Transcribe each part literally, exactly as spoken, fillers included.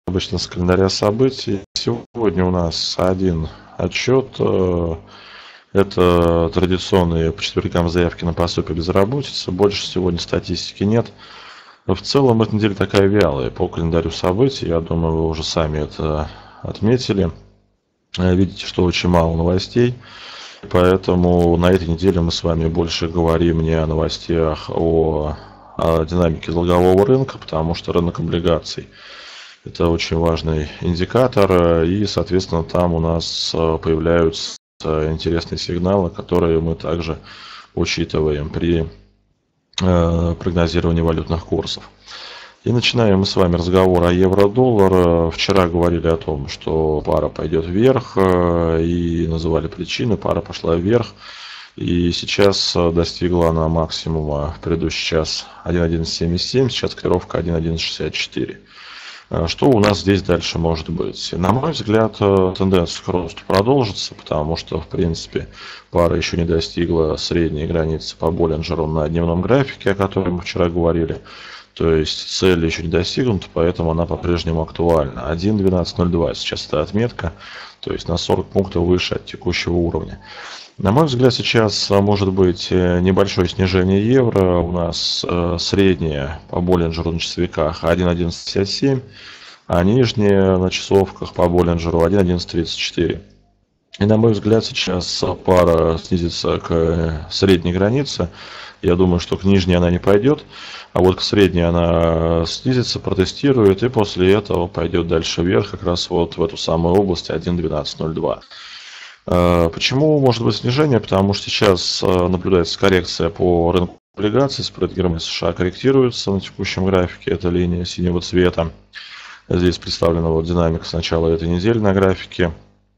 обычно с календаря событий. Сегодня у нас один отчет. Это традиционные по четвергам заявки на пособие безработицы. Больше сегодня статистики нет. Но в целом эта неделя такая вялая по календарю событий. Я думаю, вы уже сами это отметили. Видите, что очень мало новостей. Поэтому на этой неделе мы с вами больше говорим не о новостях, о, о динамике долгового рынка, потому что рынок облигаций – это очень важный индикатор, и, соответственно, там у нас появляются интересные сигналы, которые мы также учитываем при э, прогнозировании валютных курсов. И начинаем мы с вами разговор о евро-доллар. Вчера говорили о том, что пара пойдет вверх, и называли причины, пара пошла вверх. И сейчас достигла она максимума в предыдущий час один одиннадцать семьдесят семь, сейчас котировка один одиннадцать шестьдесят четыре. Что у нас здесь дальше может быть? На мой взгляд, тенденция к росту продолжится, потому что, в принципе, пара еще не достигла средней границы по Боллинджеру на дневном графике, о котором мы вчера говорили. То есть цель еще не достигнута, поэтому она по-прежнему актуальна. один двенадцать ноль два сейчас эта отметка, то есть на сорок пунктов выше от текущего уровня. На мой взгляд, сейчас может быть небольшое снижение евро. У нас среднее по Боллинджеру на часовиках один одиннадцать пятьдесят семь, а нижнее на часовках по Боллинджеру один одиннадцать тридцать четыре. И на мой взгляд, сейчас пара снизится к средней границе. Я думаю, что к нижней она не пойдет, а вот к средней она снизится, протестирует, и после этого пойдет дальше вверх, как раз вот в эту самую область один двенадцать ноль два. Почему может быть снижение? Потому что сейчас наблюдается коррекция по рынку облигаций, спред Германии США корректируется на текущем графике, это линия синего цвета. Здесь представлена вот динамика с начала этой недели на графике.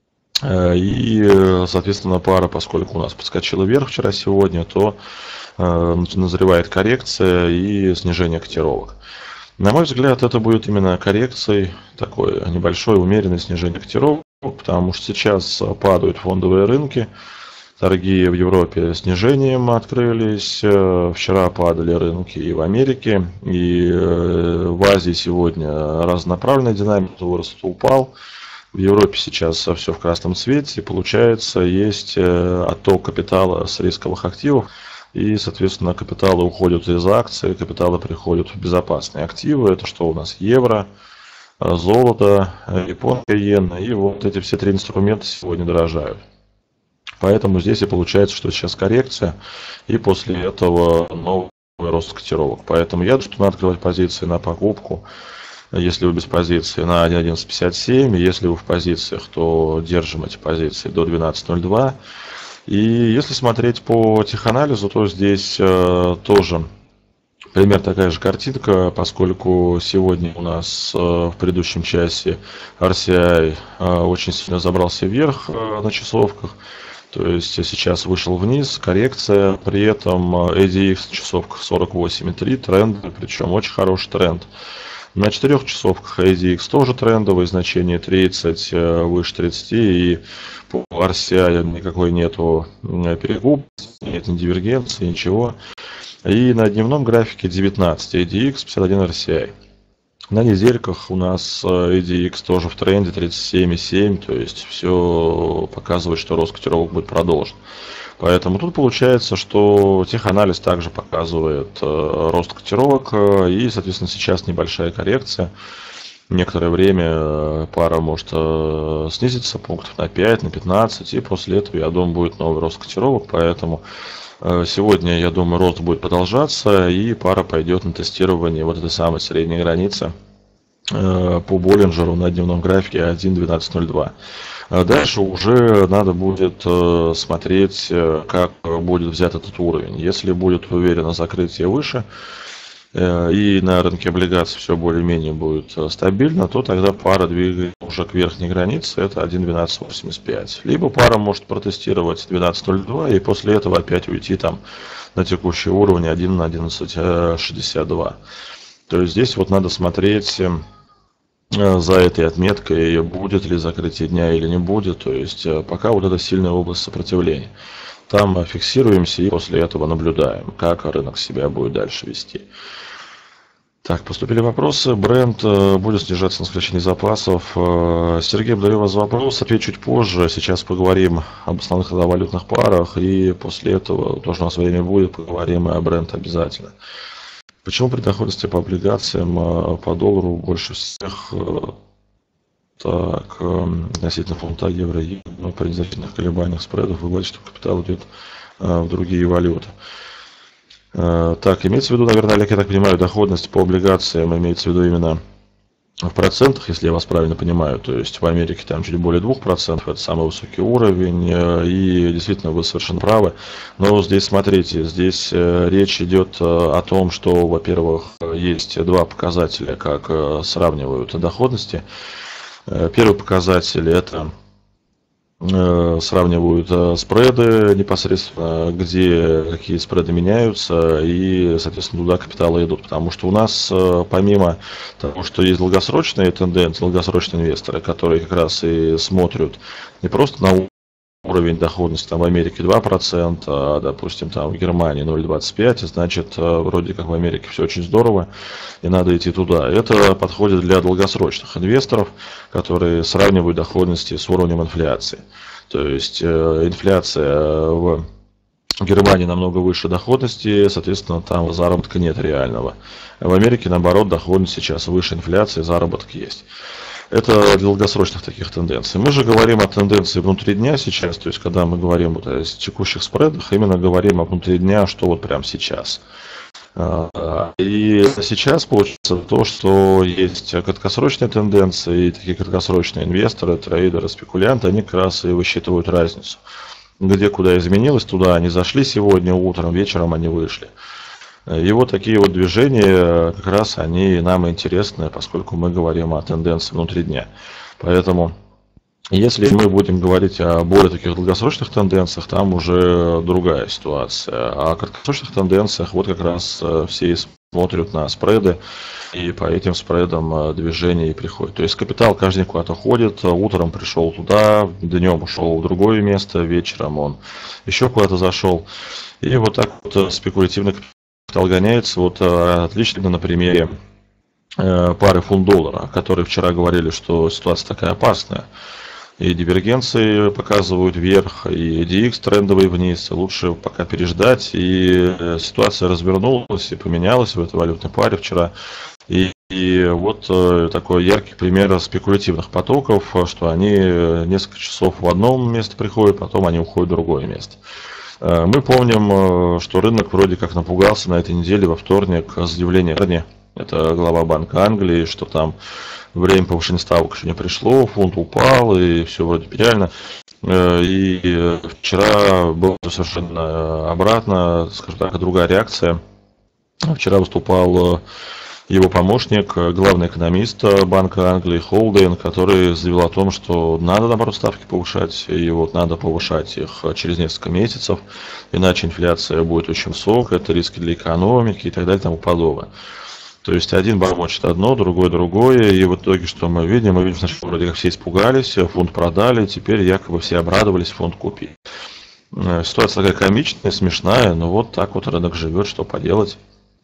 И, соответственно, пара, поскольку у нас подскочила вверх вчера-сегодня, то назревает коррекция и снижение котировок. На мой взгляд, это будет именно коррекцией, такое небольшое умеренное снижение котировок, потому что сейчас падают фондовые рынки, торги в Европе снижением открылись, вчера падали рынки и в Америке, и в Азии сегодня разнонаправленная динамика, то рост упал. В Европе сейчас все в красном цвете, и получается, есть отток капитала с рисковых активов, и, соответственно, капиталы уходят из акций, капиталы приходят в безопасные активы. Это что у нас? Евро, золото, японская иена, и вот эти все три инструмента сегодня дорожают. Поэтому здесь и получается, что сейчас коррекция, и после этого новый рост котировок. Поэтому я думаю, что надо открывать позиции на покупку. Если вы без позиции, на один одиннадцать пятьдесят семь, если вы в позициях, то держим эти позиции до двенадцать ноль два. И если смотреть по теханализу, то здесь э, тоже примерно такая же картинка, поскольку сегодня у нас э, в предыдущем часе ар си ай э, очень сильно забрался вверх э, на часовках. То есть сейчас вышел вниз, коррекция, при этом эй ди экс на часовках сорок восемь и три, тренд, причем очень хороший тренд. На четырех часовках эй ди экс тоже трендовые, значение тридцать, выше тридцати, и по ар си ай никакой нету перегуб, нет ни дивергенции, ничего. И на дневном графике девятнадцать эй ди экс, пятьдесят один ар си ай. На недельках у нас эй ди экс тоже в тренде тридцать семь и семь, то есть все показывает, что рост котировок будет продолжен. Поэтому тут получается, что теханализ также показывает э, рост котировок, э, и, соответственно, сейчас небольшая коррекция. Некоторое время э, пара может э, снизиться пунктов на пять, на пятнадцать, и после этого, я думаю, будет новый рост котировок. Поэтому э, сегодня, я думаю, рост будет продолжаться, и пара пойдет на тестирование вот этой самой средней границы э, по Боллинджеру на дневном графике один двенадцать ноль два. Дальше уже надо будет смотреть, как будет взят этот уровень. Если будет уверенно закрытие выше и на рынке облигаций все более-менее будет стабильно, то тогда пара двигается уже к верхней границе, это один двенадцать восемьдесят пять. Либо пара может протестировать двенадцать ноль два и после этого опять уйти там на текущий уровень один одиннадцать шестьдесят два. То есть здесь вот надо смотреть за этой отметкой, будет ли закрытие дня или не будет. То есть пока вот эта сильная область сопротивления. Там фиксируемся и после этого наблюдаем, как рынок себя будет дальше вести. Так, поступили вопросы. Бренд э, будет снижаться на сокращении запасов. Э, Сергей, благодарю вас за вопрос. Отвечу чуть позже. Сейчас поговорим об основных валютных парах. И после этого, тоже у нас время будет, поговорим и о бренде обязательно. Почему при доходности по облигациям э, по доллару больше всех э, так, э, относительно фунта, евро, и ну, при незначительных колебаниях спредов вы говорите, что капитал идет э, в другие валюты? Так, имеется в виду, наверное, Олег, я так понимаю, доходность по облигациям имеется в виду именно в процентах, если я вас правильно понимаю. То есть в Америке там чуть более двух процентов, это самый высокий уровень, и действительно вы совершенно правы. Но здесь, смотрите, здесь речь идет о том, что, во-первых, есть два показателя, как сравнивают доходности. Первый показатель – это сравнивают спреды непосредственно, где какие спреды меняются, и, соответственно, туда капиталы идут. Потому что у нас, помимо того, что есть долгосрочные тенденции, долгосрочные инвесторы, которые как раз и смотрят не просто на уровень доходности, там в Америке два процента, а, допустим, там в Германии ноль целых двадцать пять сотых, значит, вроде как в Америке все очень здорово, и надо идти туда. Это подходит для долгосрочных инвесторов, которые сравнивают доходности с уровнем инфляции. То есть э, инфляция в Германии намного выше доходности, соответственно, там заработка нет реального. В Америке, наоборот, доходность сейчас выше инфляции, заработок есть. Это для долгосрочных таких тенденций. Мы же говорим о тенденции внутри дня сейчас, то есть когда мы говорим вот о текущих спредах, именно говорим о внутри дня, что вот прямо сейчас. И сейчас получится то, что есть краткосрочные тенденции, и такие краткосрочные инвесторы, трейдеры, спекулянты, они как раз и высчитывают разницу. Где куда изменилось, туда они зашли сегодня утром, вечером они вышли. И вот такие вот движения, как раз они нам интересны, поскольку мы говорим о тенденции внутри дня. Поэтому, если мы будем говорить о более таких долгосрочных тенденциях, там уже другая ситуация. А о краткосрочных тенденциях вот как раз все смотрят на спреды, и по этим спредам движение и приходит. То есть капитал каждый день куда-то ходит, утром пришел туда, днем ушел в другое место, вечером он еще куда-то зашел. И вот так вот спекулятивный капитал гоняется. Вот отлично на примере пары фунт-доллара, о которой вчера говорили, что ситуация такая опасная. И дивергенции показывают вверх, и ди икс трендовый вниз. Лучше пока переждать. И ситуация развернулась и поменялась в этой валютной паре вчера. И, и вот такой яркий пример спекулятивных потоков, что они несколько часов в одном месте приходят, потом они уходят в другое место. Мы помним, что рынок вроде как напугался на этой неделе во вторник заявление, это глава Банка Англии, что там время повышения ставок еще не пришло, фунт упал и все вроде печально. И вчера было совершенно обратно, скажем так, другая реакция. Вчера выступал его помощник, главный экономист Банка Англии Холден, который заявил о том, что надо, наоборот, ставки повышать, и вот надо повышать их через несколько месяцев, иначе инфляция будет очень высокая, это риски для экономики и так далее и тому подобное. То есть один бормочет одно, другой другое, и в итоге что мы видим? Мы видим, что вроде как все испугались, фунт продали, теперь якобы все обрадовались, фунт купили. Ситуация такая комичная, смешная, но вот так вот рынок живет, что поделать.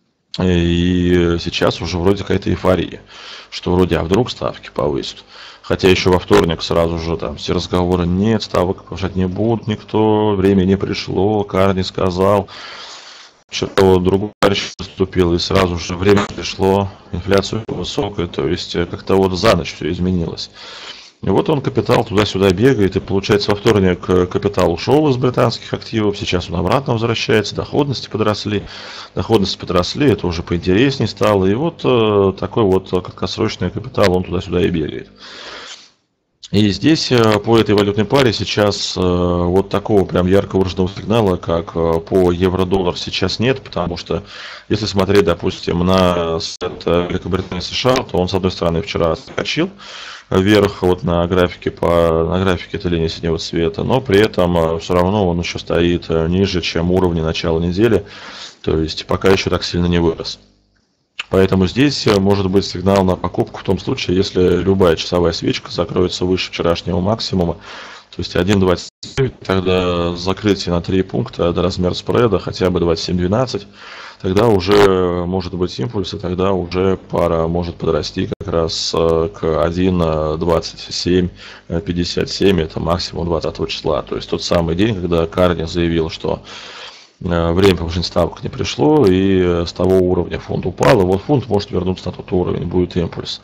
И сейчас уже вроде какая-то эйфория, что вроде, а вдруг ставки повысят. Хотя еще во вторник сразу же там все разговоры, нет, ставок повышать не будут никто, время не пришло, Карни сказал. Вчера вот другой товарищ выступил, и сразу же время пришло, инфляция высокая, то есть как-то вот за ночь все изменилось. И вот он, капитал, туда-сюда бегает, и получается во вторник капитал ушел из британских активов, сейчас он обратно возвращается, доходности подросли, доходности подросли, это уже поинтереснее стало, и вот э, такой вот краткосрочный капитал, он туда-сюда и бегает. И здесь по этой валютной паре сейчас вот такого прям ярко выраженного сигнала, как по евро-доллар, сейчас нет, потому что если смотреть, допустим, на Великобритании США, то он с одной стороны вчера скачил вверх вот на графике по на графике этой линии синего цвета, но при этом все равно он еще стоит ниже, чем уровни начала недели, то есть пока еще так сильно не вырос. Поэтому здесь может быть сигнал на покупку в том случае, если любая часовая свечка закроется выше вчерашнего максимума, То есть один двадцать девять, тогда закрытие на три пункта до размера спреда, хотя бы двадцать семь двенадцать, тогда уже может быть импульс, и тогда уже пара может подрасти как раз к один двадцать семь пятьдесят семь, это максимум двадцатого числа. То есть тот самый день, когда Карни заявил, что время повышения ставок не пришло, и с того уровня фунт упал, и вот фунт может вернуться на тот уровень, будет импульс.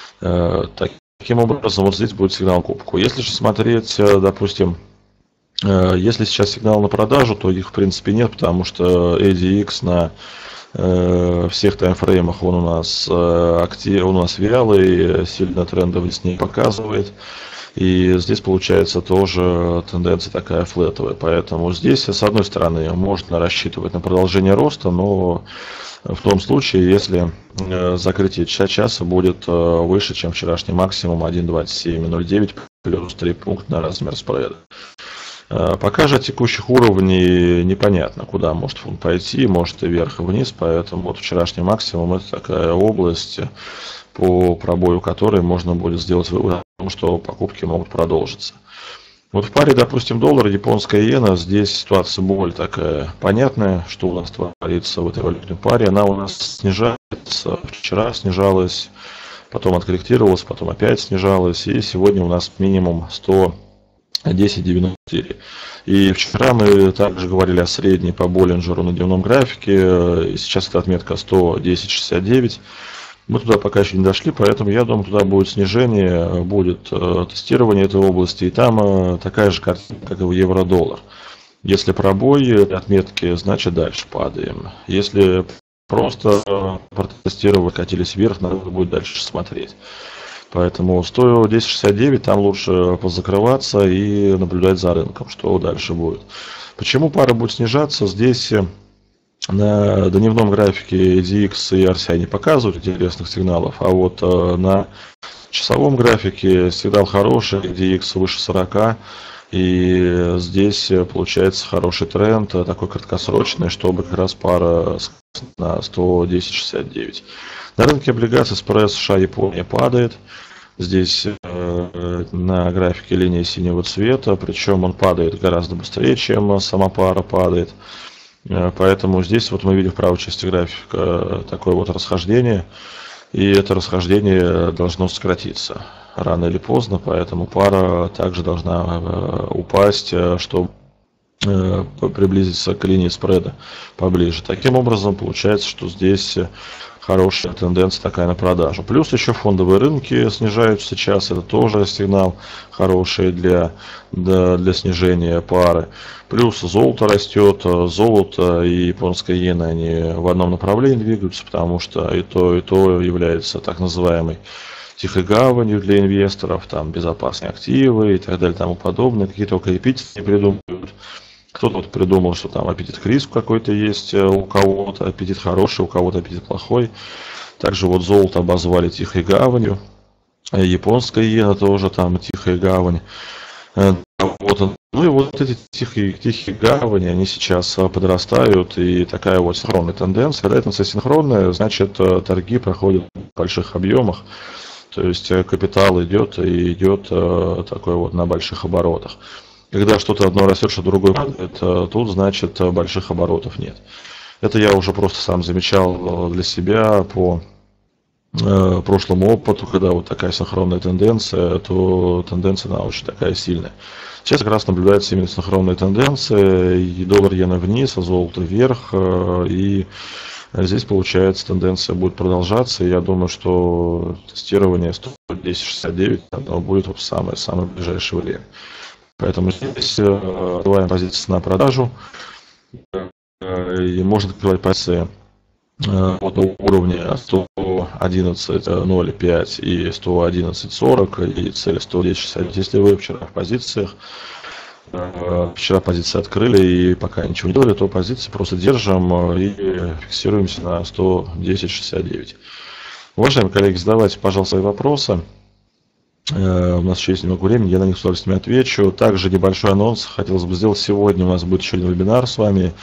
Таким образом, вот здесь будет сигнал покупку. Если же смотреть, допустим, если сейчас сигнал на продажу, то их в принципе нет, потому что эй ди экс на всех таймфреймах он у нас актив, он у нас вялый, сильно тренды вниз не показывает. И здесь получается тоже тенденция такая флетовая. Поэтому здесь, с одной стороны, можно рассчитывать на продолжение роста, но в том случае, если закрытие часа будет выше, чем вчерашний максимум один двадцать семь ноль девять плюс три пункта на размер спреда. Пока же от текущих уровней непонятно, куда может фунт пойти, может и вверх, и вниз. Поэтому вот вчерашний максимум — это такая область, по пробою которой можно будет сделать вывод о том, что покупки могут продолжиться. Вот в паре, допустим, доллар, японская иена, здесь ситуация более такая понятная, что у нас творится в этой валютной паре. Она у нас снижается, вчера снижалась, потом откорректировалась, потом опять снижалась, и сегодня у нас минимум сто десять девяносто четыре. И вчера мы также говорили о средней по Боллинджеру на дневном графике, и сейчас эта отметка сто десять шестьдесят девять. Мы туда пока еще не дошли, поэтому я думаю, туда будет снижение, будет э, тестирование этой области, и там э, такая же картина, как и в евро-доллар. Если пробой отметки, значит дальше падаем. Если просто э, протестировать, катились вверх, надо будет дальше смотреть. Поэтому сто десять шестьдесят девять, там лучше позакрываться и наблюдать за рынком, что дальше будет. Почему пара будет снижаться? Здесь на дневном графике эй ди экс и ар си ай не показывают интересных сигналов, а вот на часовом графике сигнал хороший, эй ди экс выше сорока, и здесь получается хороший тренд, такой краткосрочный, чтобы как раз пара на сто десять шестьдесят девять. На рынке облигаций спред США-Япония падает. Здесь э, на графике линия синего цвета, причем он падает гораздо быстрее, чем сама пара падает. Э, поэтому здесь вот мы видим в правой части графика такое вот расхождение. И это расхождение должно сократиться рано или поздно, поэтому пара также должна э, упасть, чтобы э, приблизиться к линии спреда поближе. Таким образом, получается, что здесь хорошая тенденция такая на продажу. Плюс еще фондовые рынки снижаются сейчас, это тоже сигнал хороший для, для, для снижения пары. Плюс золото растет, золото и японская иена, они в одном направлении двигаются, потому что и то, и то является так называемой тихой гаванью для инвесторов, там безопасные активы и так далее, тому подобное. Какие только эпитеты не придумывают. Кто-то вот придумал, что там аппетит к риску какой-то есть у кого-то, аппетит хороший, у кого-то аппетит плохой. Также вот золото обозвали тихой гаванью. Японская иена тоже там тихая гавань. Вот. Ну и вот эти тихие, тихие гавани, они сейчас подрастают, и такая вот синхронная тенденция. Когда тенденция синхронная, значит торги проходят в больших объемах. То есть капитал идет и идет такой вот на больших оборотах. Когда что-то одно растет, что другое падает, тут, значит, больших оборотов нет. Это я уже просто сам замечал для себя по э, прошлому опыту, когда вот такая синхронная тенденция, то тенденция она очень такая сильная. Сейчас как раз наблюдается именно синхронная тенденция, и доллар иена вниз, а золото вверх, э, и здесь, получается, тенденция будет продолжаться, и я думаю, что тестирование сто десять шестьдесят девять будет в самое-самое ближайшее время. Поэтому здесь открываем позиции на продажу, и можно открывать позиции от уровня сто одиннадцать ноль пять и сто одиннадцать сорок, и цель сто десять шестьдесят. Если вы вчера в позициях, вчера позиции открыли и пока ничего не делали, то позиции просто держим и фиксируемся на сто десять шестьдесят девять. Уважаемые коллеги, задавайте, пожалуйста, свои вопросы. У нас еще есть немного времени, я на них с удовольствием отвечу. Также небольшой анонс хотелось бы сделать сегодня. У нас будет еще один вебинар с вами.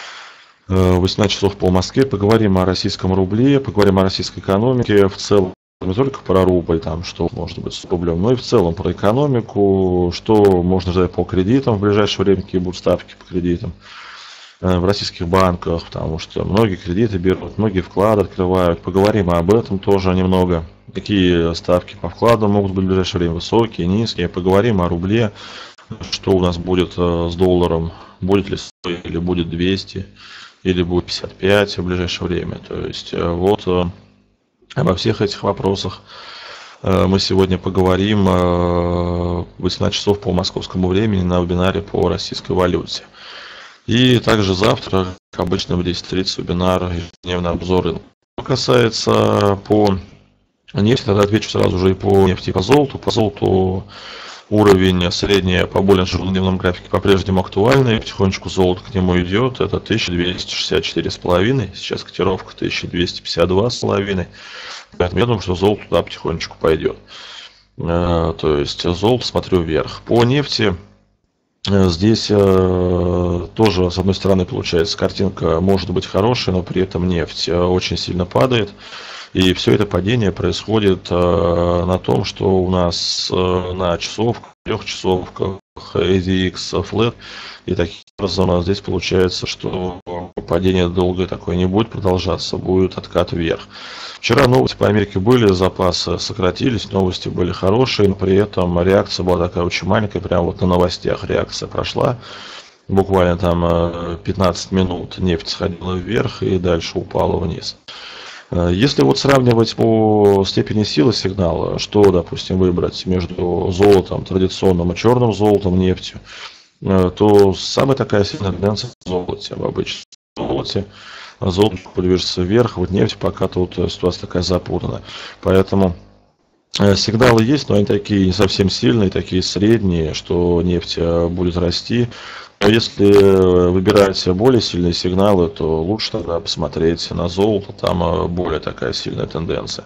В восемнадцать часов по Москве. Поговорим о российском рубле, поговорим о российской экономике в целом. не только про рубль, там, что может быть с рублем, но и в целом про экономику, что можно ждать по кредитам в ближайшее время, какие будут ставки по кредитам в российских банках, потому что многие кредиты берут, многие вклады открывают. Поговорим об этом тоже немного. Какие ставки по вкладам могут быть в ближайшее время, высокие, низкие. Поговорим о рубле, что у нас будет с долларом, будет ли сто или будет двести, или будет пятьдесят пять в ближайшее время. То есть вот обо всех этих вопросах мы сегодня поговорим в восемнадцать часов по московскому времени на вебинаре по российской валюте. И также завтра, как обычно, в десять тридцать вебинар ежедневный обзор рынка. Что касается по нефти, тогда отвечу сразу же и по нефти, и по золоту. По золоту уровень средний по Боллинджеру на дневном графике по-прежнему актуальный. Потихонечку золото к нему идет. Это тысяча двести шестьдесят четыре с половиной. Сейчас котировка тысяча двести пятьдесят два с половиной. Поэтому я думаю, что золото туда потихонечку пойдет. То есть золото смотрю вверх. По нефти здесь тоже, с одной стороны, получается, картинка может быть хорошая, но при этом нефть очень сильно падает. И все это падение происходит на том, что у нас на часовках, трехчасовках, эй ди экс флэт, и таким образом здесь получается, что падение долгое такое не будет продолжаться, будет откат вверх. Вчера новости по Америке были, запасы сократились, новости были хорошие, но при этом реакция была такая очень маленькая, прямо вот на новостях реакция прошла. Буквально там пятнадцать минут нефть сходила вверх и дальше упала вниз. Если вот сравнивать по степени силы сигнала, что, допустим, выбрать между золотом, традиционным и черным золотом, нефтью, то самая такая сильная тенденция в золоте, в обычном золоте. Золото движется вверх, вот нефть пока тут ситуация такая запутанная. Поэтому сигналы есть, но они такие не совсем сильные, такие средние, что нефть будет расти. Но если выбирать более сильные сигналы, то лучше тогда посмотреть на золото, там более такая сильная тенденция.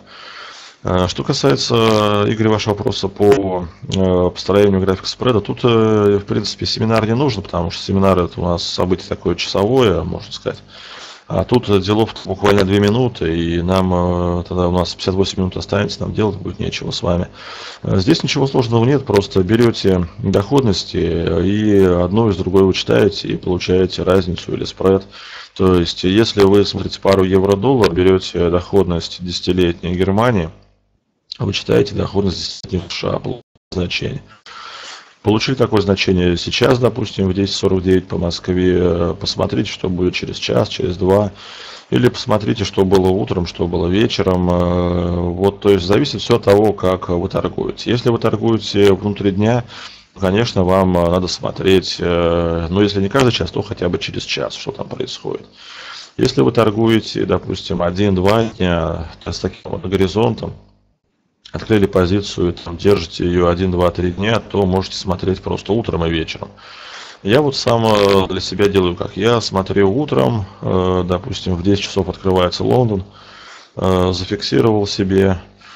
Что касается, Игорь, вашего вопроса по построению графика спреда, тут, в принципе, семинар не нужен, потому что семинар это у нас событие такое часовое, можно сказать. А тут делов буквально две минуты, и нам тогда у нас пятьдесят восемь минут останется, нам делать будет нечего с вами. Здесь ничего сложного нет, просто берете доходности и одну из другой вычитаете и получаете разницу или спред. То есть, если вы смотрите пару евро-доллар, берете доходность десятилетней Германии, вычитаете доходность десятилетней США, значение. Получили такое значение сейчас, допустим, в десять сорок девять по Москве. Посмотрите, что будет через час, через два. Или посмотрите, что было утром, что было вечером. Вот, то есть зависит все от того, как вы торгуете. Если вы торгуете внутри дня, конечно, вам надо смотреть, ну, если не каждый час, то хотя бы через час, что там происходит. Если вы торгуете, допустим, один-два дня с таким вот горизонтом, открыли позицию, там, держите ее один-два-три дня, то можете смотреть просто утром и вечером. Я вот сам для себя делаю как. Я смотрю утром, допустим, в десять часов открывается Лондон, зафиксировал себе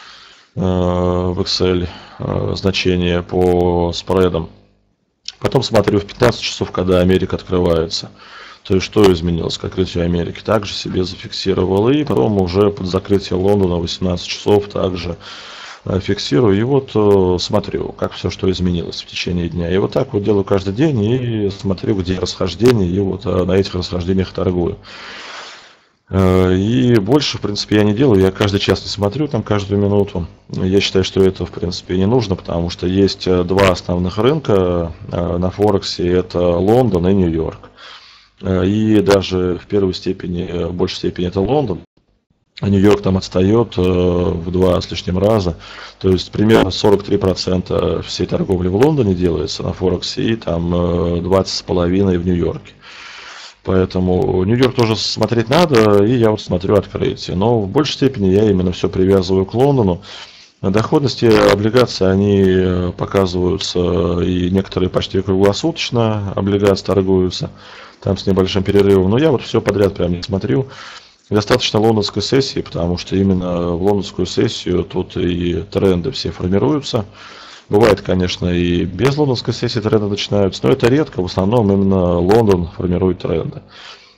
в Excel значение по спредам. Потом смотрю в пятнадцать часов, когда Америка открывается. То есть, что изменилось к открытию Америки. Также себе зафиксировал. И потом уже под закрытие Лондона восемнадцать часов также фиксирую и вот э, смотрю, как все, что изменилось в течение дня. И вот так вот делаю каждый день и смотрю, где расхождение, и вот э, на этих расхождениях торгую. Э, и больше, в принципе, я не делаю, я каждый час не смотрю, там каждую минуту. Я считаю, что это, в принципе, не нужно, потому что есть два основных рынка э, на Форексе, это Лондон и Нью-Йорк. Э, и даже в первой степени, в большей степени это Лондон. А Нью-Йорк там отстает в два с лишним раза. То есть примерно сорок три процента всей торговли в Лондоне делается на Форексе и там двадцать с половиной в Нью-Йорке. Поэтому Нью-Йорк тоже смотреть надо, и я вот смотрю открытие. Но в большей степени я именно все привязываю к Лондону. Доходности облигаций, они показываются, и некоторые почти круглосуточно облигации торгуются, там с небольшим перерывом. Но я вот все подряд прям не смотрю. Достаточно лондонской сессии, потому что именно в лондонскую сессию тут и тренды все формируются. Бывает, конечно, и без лондонской сессии тренды начинаются, но это редко. В основном именно Лондон формирует тренды.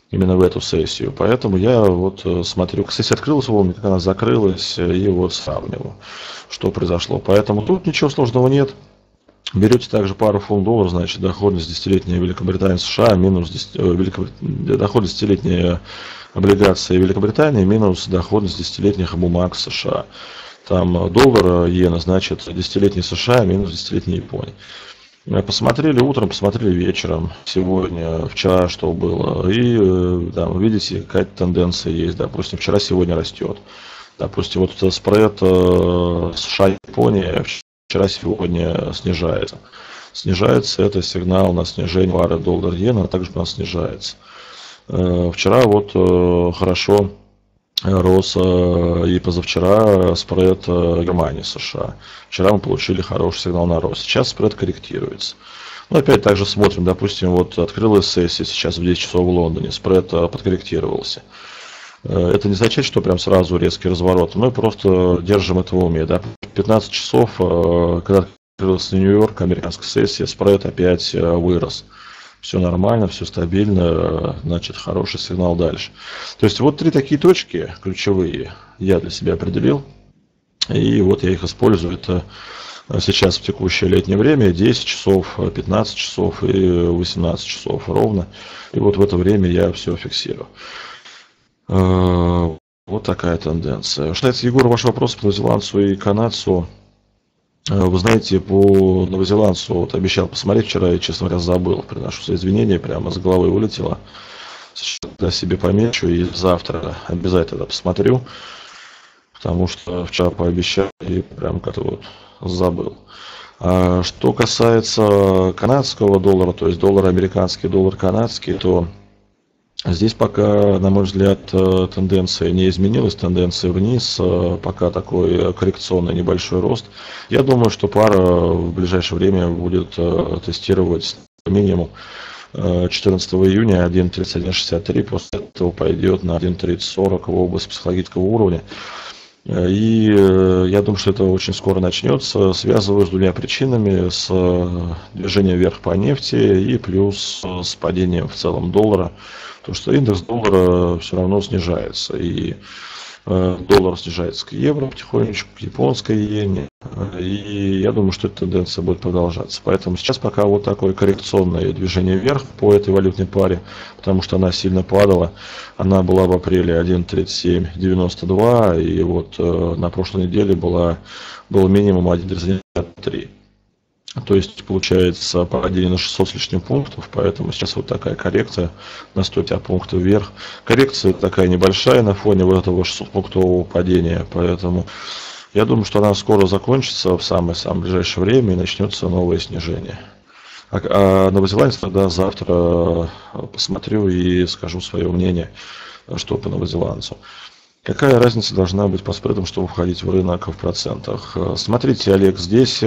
именно в эту сессию. Поэтому я вот смотрю, сессия открылась вовремя, как она закрылась, и вот сравниваю, что произошло. Поэтому тут ничего сложного нет. Берете также пару фунтов долларов, значит, доходность десятилетняя Великобритания США минус десять, э, Великобрит... доходность десятилетняя облигации Великобритании минус доходность десятилетних бумаг США. Там доллар, иена, значит, десятилетний США минус десятилетний Япония. Посмотрели утром, посмотрели вечером, сегодня, вчера что было, и там, видите, какая-то тенденция есть, допустим, вчера, сегодня растет. Допустим, вот этот спред США-Япония вчера, сегодня снижается. Снижается, это сигнал на снижение пары доллар-иена, а также у нас снижается. Вчера вот хорошо рос и позавчера спред Германии США. Вчера мы получили хороший сигнал на рост. Сейчас спред корректируется. Но опять также смотрим, допустим, вот открылась сессия сейчас в десять часов в Лондоне, спред подкорректировался. Это не означает, что прям сразу резкий разворот. Мы просто держим это в уме. Да? пятнадцать часов, когда открылась Нью-Йорк, американская сессия, спред опять вырос. Все нормально, все стабильно, значит, хороший сигнал дальше. То есть вот три такие точки ключевые я для себя определил. И вот я их использую. Это сейчас в текущее летнее время десять часов, пятнадцать часов и восемнадцать часов ровно. И вот в это время я все фиксирую. Вот такая тенденция. Что касается, Егор, ваш вопрос по новозеландцу и канадцу. Вы знаете, по новозеландцу вот обещал посмотреть вчера, и, честно говоря, забыл. Приношу свои извинения, прямо с головы вылетело. Сейчас себе помечу и завтра обязательно посмотрю. Потому что вчера пообещал и прям как-то вот забыл. А что касается канадского доллара, то есть доллар американский, доллар канадский, то здесь пока, на мой взгляд, тенденция не изменилась, тенденция вниз, пока такой коррекционный небольшой рост. Я думаю, что пара в ближайшее время будет тестировать минимум четырнадцатого июня один тридцать один шестьдесят три, после этого пойдет на один тридцать сорок в область психологического уровня. И я думаю, что это очень скоро начнется. Связываю с двумя причинами: с движением вверх по нефти и плюс с падением в целом доллара. Потому что индекс доллара все равно снижается. И доллар снижается к евро потихонечку, к японской иене. И я думаю, что эта тенденция будет продолжаться. Поэтому сейчас пока вот такое коррекционное движение вверх по этой валютной паре, потому что она сильно падала. Она была в апреле один тридцать семь девяносто два, и вот на прошлой неделе была, был минимум один тридцать один три. То есть получается падение на шестьсот с лишним пунктов, поэтому сейчас вот такая коррекция на сто пунктов вверх. Коррекция такая небольшая на фоне вот этого шестисотпунктового падения, поэтому я думаю, что она скоро закончится в самое-самое ближайшее время и начнется новое снижение. А, а новозеландец тогда завтра посмотрю и скажу свое мнение, что по новозеландцу. Какая разница должна быть по спредам, чтобы входить в рынок в процентах? Смотрите, Олег, здесь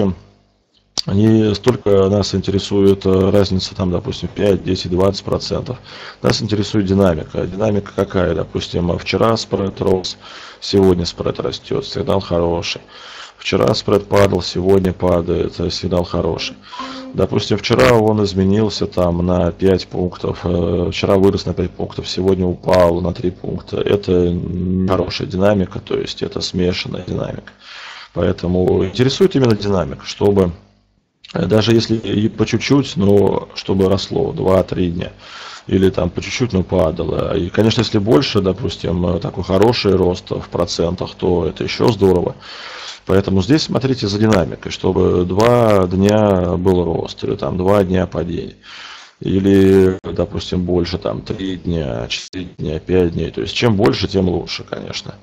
не столько нас интересует разница, там, допустим, пять, десять, двадцать процентов. Нас интересует динамика. Динамика какая? Допустим, вчера спред рос, сегодня спред растет, сигнал хороший. Вчера спред падал, сегодня падает, сигнал хороший. Допустим, вчера он изменился там на пять пунктов, вчера вырос на пять пунктов, сегодня упал на три пункта. Это хорошая динамика, то есть это смешанная динамика. Поэтому интересует именно динамика, чтобы даже если и по чуть-чуть, но чтобы росло два-три дня. Или там по чуть-чуть, но падало. И, конечно, если больше, допустим, такой хороший рост в процентах, то это еще здорово. Поэтому здесь смотрите за динамикой, чтобы два дня был рост, или там два дня падения. Или, допустим, больше, там три дня, четыре дня, пять дней. То есть чем больше, тем лучше, конечно.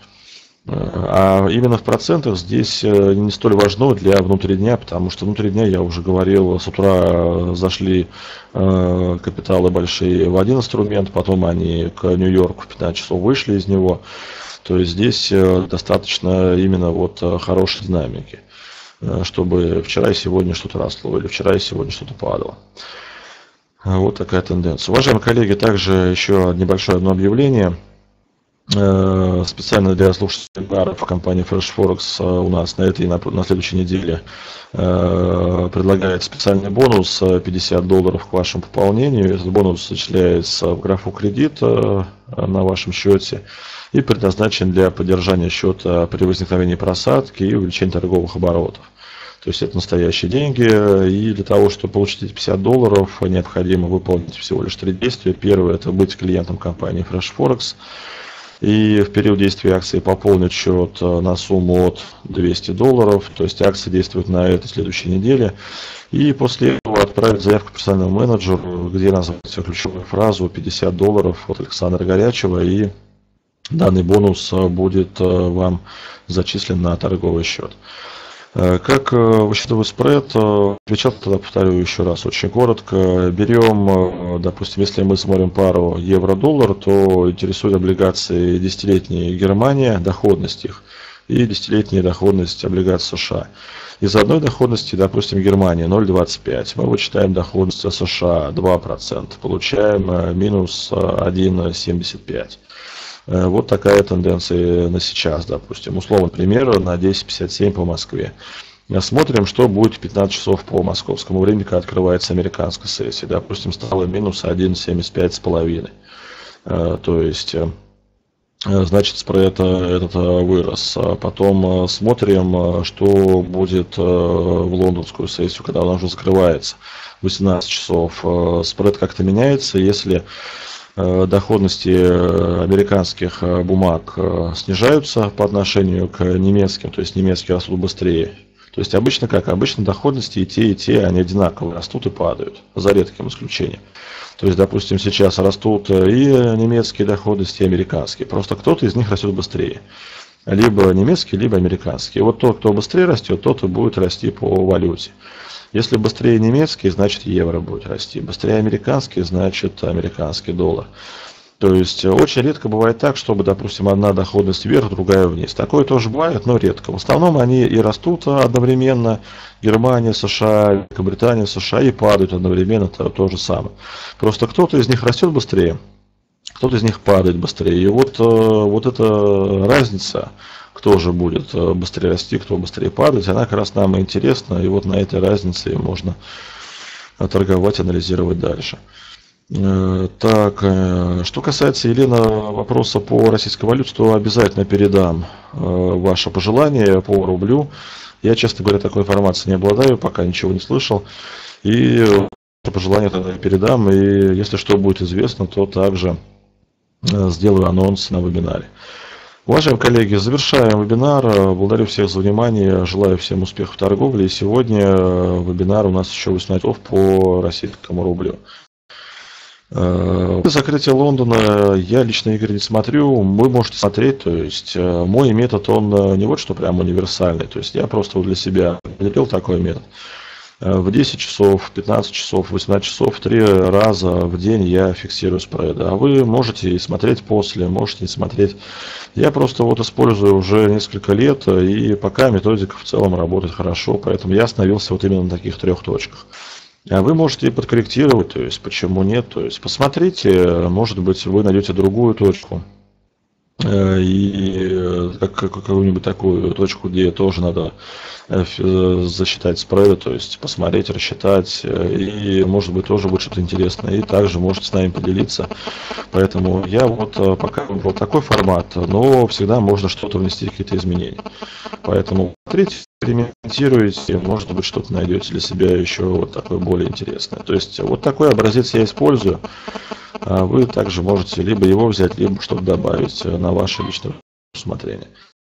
А именно в процентах здесь не столь важно для внутри дня, потому что внутри дня, я уже говорил, с утра зашли капиталы большие в один инструмент, потом они к Нью-Йорку в пятнадцать часов вышли из него. То есть здесь достаточно именно вот хорошей динамики, чтобы вчера и сегодня что-то росло, или вчера и сегодня что-то падало. Вот такая тенденция. Уважаемые коллеги, также еще небольшое одно объявление. Э, Специально для слушателей вебинаров компании Fresh Forex э, у нас на этой и на, на следующей неделе э, предлагает специальный бонус э, пятьдесят долларов к вашему пополнению. Этот бонус зачисляется в графу кредит э, на вашем счете и предназначен для поддержания счета при возникновении просадки и увеличения торговых оборотов. То есть это настоящие деньги, и для того, чтобы получить эти пятьдесят долларов, необходимо выполнить всего лишь три действия. Первое – это быть клиентом компании Fresh Forex, и в период действия акции пополнить счет на сумму от двухсот долларов, то есть акция действует на этой следующей неделе, и после этого отправить заявку персональному менеджеру, где назвать ключевую фразу пятьдесят долларов от Александра Горячего, и данный бонус будет вам зачислен на торговый счет. Как высчитывать спред? Отвечал, тогда повторю еще раз очень коротко. Берем, допустим, если мы смотрим пару евро-доллар, то интересуют облигации десятилетней Германия, доходность их, и десятилетняя доходность облигаций США. Из одной доходности, допустим, Германия ноль целых двадцать пять, мы вычитаем доходность США два процента, получаем минус один целых семьдесят пять. Вот такая тенденция на сейчас, допустим. Условно, пример на десять пятьдесят семь по Москве. Смотрим, что будет в пятнадцать часов по московскому времени, когда открывается американская сессия. Допустим, стало минус один целых семьдесят пять с половиной. То есть, значит, спред этот вырос. Потом смотрим, что будет в лондонскую сессию, когда она уже закрывается. восемнадцать часов. Спред как-то меняется, если доходности американских бумаг снижаются по отношению к немецким, то есть немецкие растут быстрее. То есть обычно как? Обычно доходности и те, и те, они одинаково растут и падают, за редким исключением. То есть, допустим, сейчас растут и немецкие доходности, и американские. Просто кто-то из них растет быстрее. Либо немецкий, либо американский. И вот тот, кто быстрее растет, тот и будет расти по валюте. Если быстрее немецкий, значит евро будет расти. Быстрее американский, значит американский доллар. То есть очень редко бывает так, чтобы, допустим, одна доходность вверх, другая вниз. Такое тоже бывает, но редко. В основном они и растут одновременно. Германия, США, Великобритания, США, и падают одновременно. Это то же самое. Просто кто-то из них растет быстрее, кто-то из них падает быстрее. И вот, вот эта разница, кто же будет быстрее расти, кто быстрее падать, она как раз нам интересна, и вот на этой разнице можно торговать, анализировать дальше. Так, что касается, Елена, вопроса по российской валюте, то обязательно передам ваше пожелание по рублю. Я, честно говоря, такой информации не обладаю, пока ничего не слышал. И пожелание тогда передам, и если что будет известно, то также сделаю анонс на вебинаре. Уважаемые коллеги, завершаем вебинар. Благодарю всех за внимание, желаю всем успехов в торговле. И сегодня вебинар у нас еще восемнадцать часов по российскому рублю. Закрытие Лондона я лично, Игорь, не смотрю. Вы можете смотреть, то есть мой метод, он не вот что прям универсальный. То есть я просто для себя определил такой метод. В десять часов, пятнадцать часов, восемнадцать часов, три раза в день я фиксирую спреды. А вы можете и смотреть после, можете не смотреть. Я просто вот использую уже несколько лет, и пока методика в целом работает хорошо, поэтому я остановился вот именно на таких трех точках. А вы можете и подкорректировать, то есть почему нет, то есть посмотрите, может быть, вы найдете другую точку. И какую-нибудь такую точку, где тоже надо засчитать спреды, то есть посмотреть, рассчитать, и может быть тоже будет что-то интересное, и также можете с нами поделиться. Поэтому я вот пока выбрал такой формат, но всегда можно что-то внести, какие-то изменения. Поэтому смотрите, экспериментируйте, может быть что-то найдете для себя еще вот такое более интересное. То есть вот такой образец я использую. Вы также можете либо его взять, либо что-то добавить на ваше личное усмотрение.